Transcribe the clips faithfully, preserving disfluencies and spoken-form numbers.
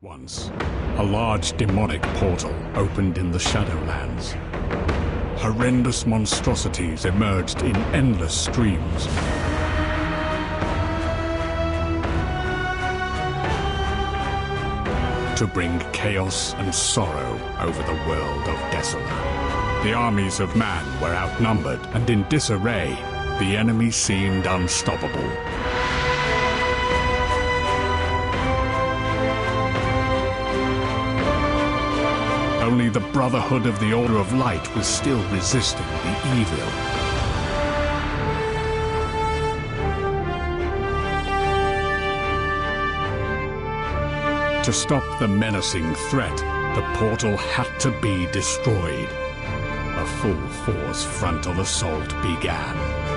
Once, a large demonic portal opened in the shadowlands. Horrendous monstrosities emerged in endless streams. To bring chaos and sorrow over the world of Desola. The armies of man were outnumbered, and in disarray, the enemy seemed unstoppable. Only the Brotherhood of the Order of Light was still resisting the evil. To stop the menacing threat, the portal had to be destroyed. A full force frontal assault began.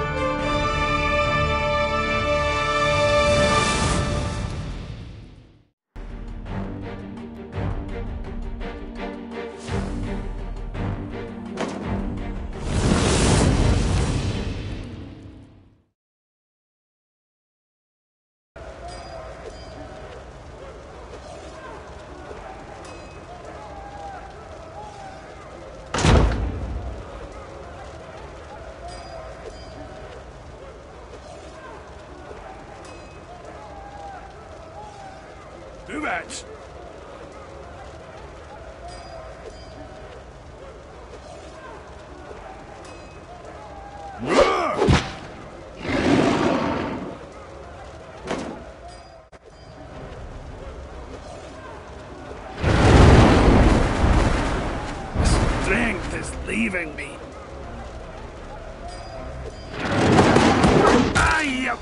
Do that! Strength is leaving me. Aye!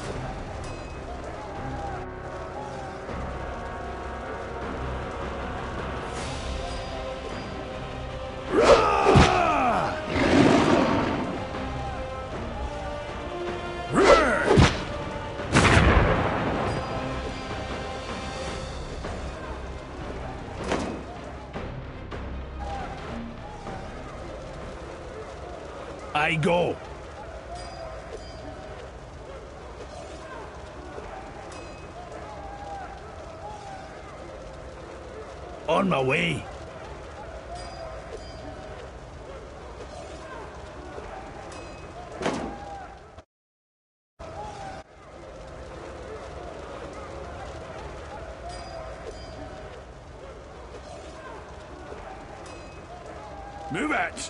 I go. On my way. Move it.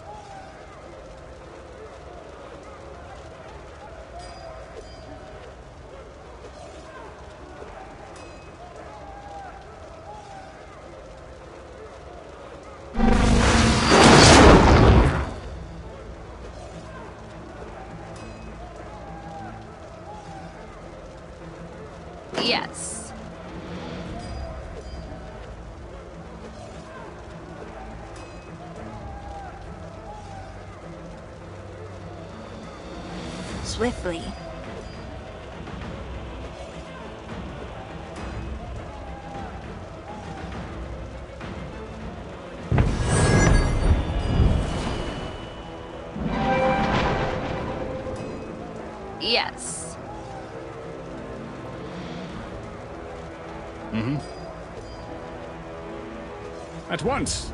Yes. Swiftly. Yes. Mm-hmm. At once.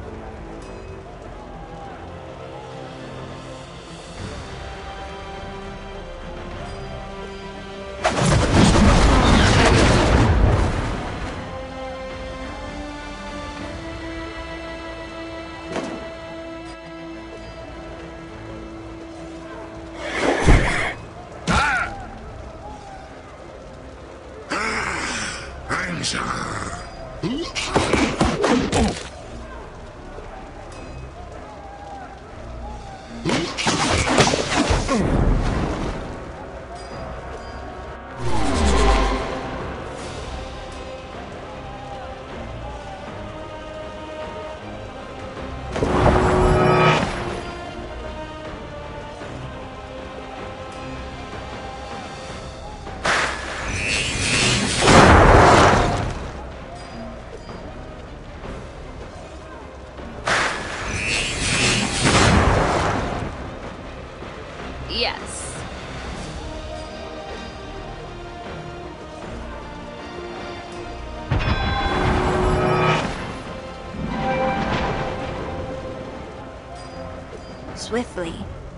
Swiftly.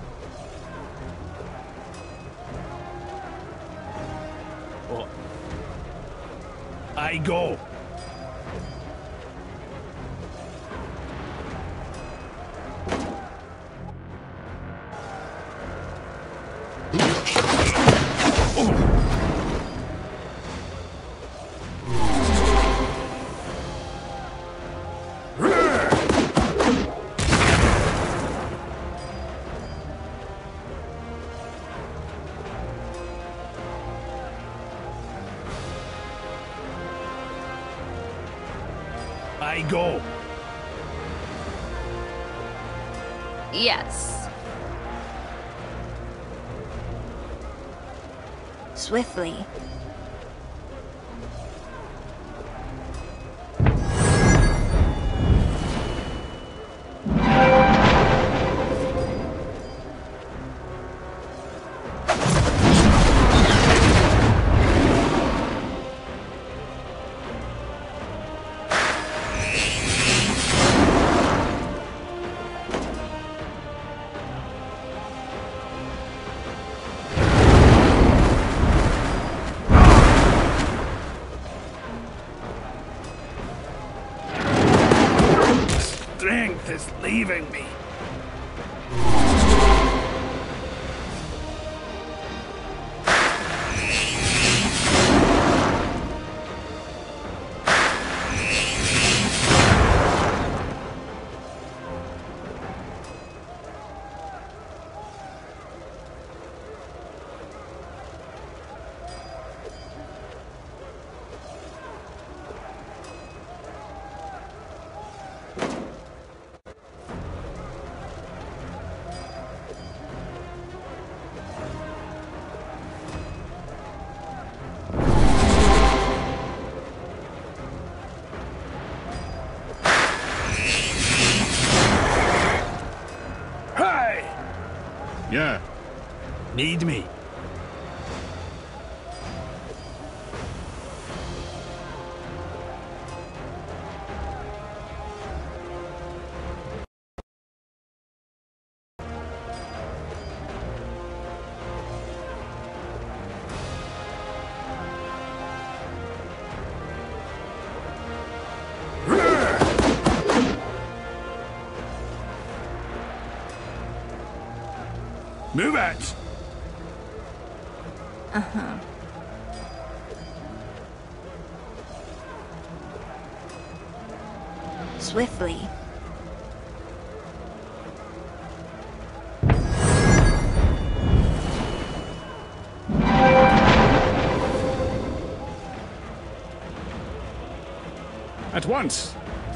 Oh. I go. I go. Yes. Swiftly. Strength is leaving me. Hey! Yeah. Need me? Move it! Uh-huh. Swiftly. At once.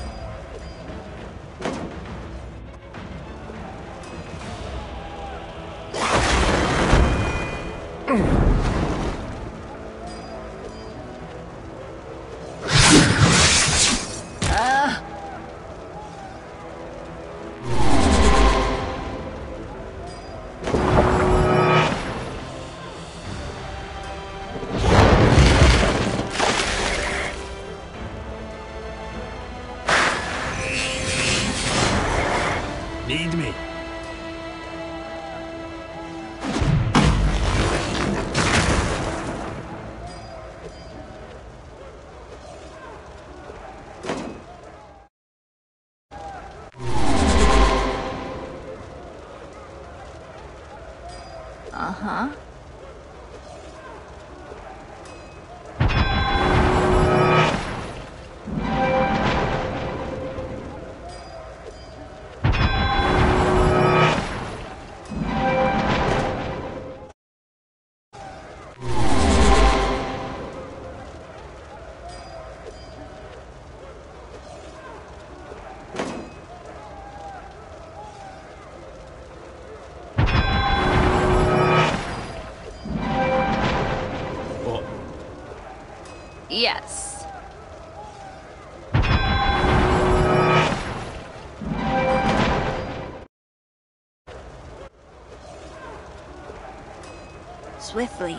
Need me? Uh-huh. Oh. Yes. Swiftly.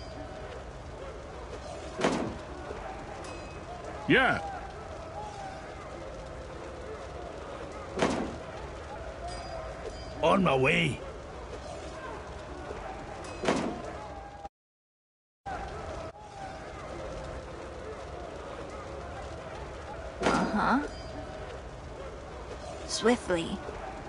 Yeah. On my way. Uh-huh. Swiftly.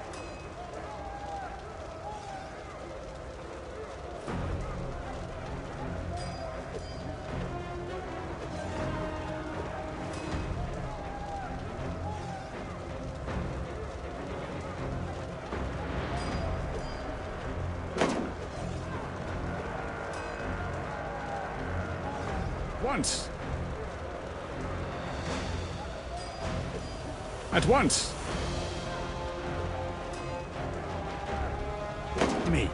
Once. At once. Me.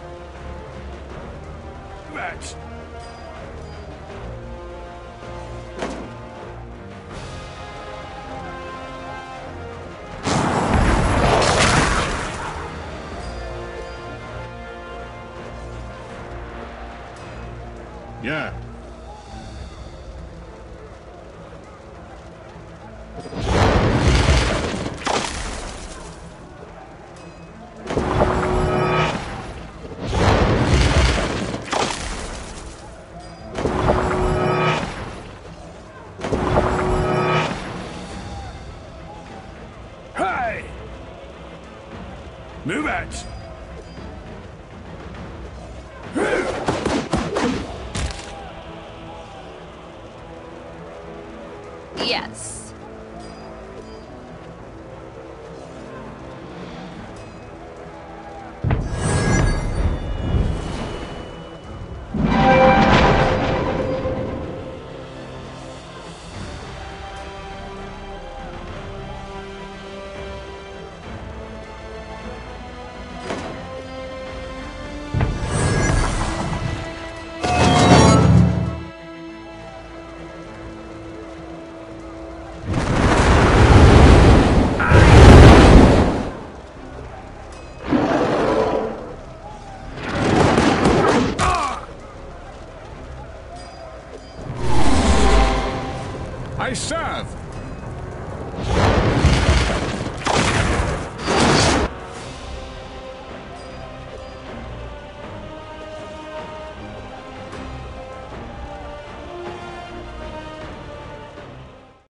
Rat. Yeah. Hey! Move it! Yes.